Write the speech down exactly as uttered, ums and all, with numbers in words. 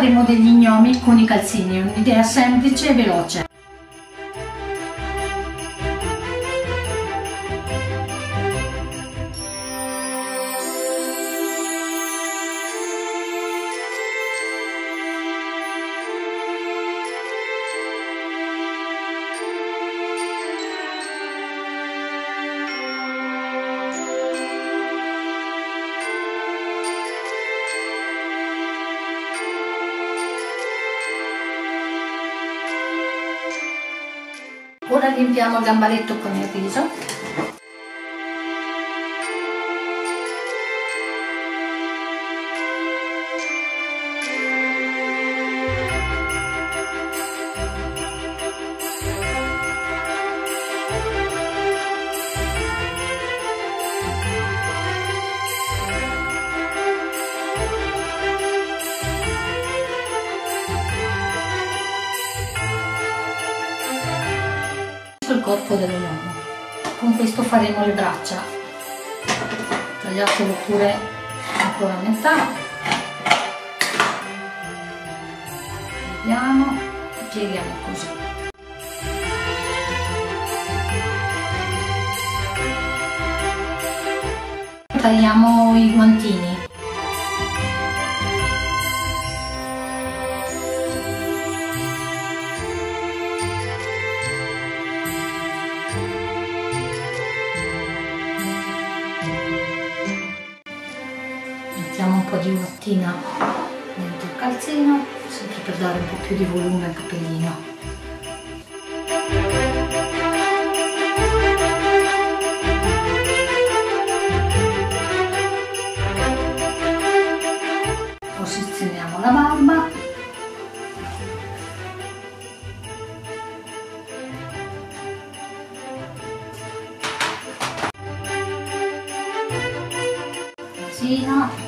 faremo degli gnomi con i calzini, un'idea semplice e veloce. Ora riempiamo il gambaretto con il riso. Il corpo dello gnomo. Con questo faremo le braccia. Tagliatelo pure ancora a metà. Pieghiamo e pieghiamo così. Tagliamo i guantini. Mettiamo un po' di uvattina dentro il calzino, sempre per dare un po' più di volume al capellino. Posizioniamo la barba. Nasino.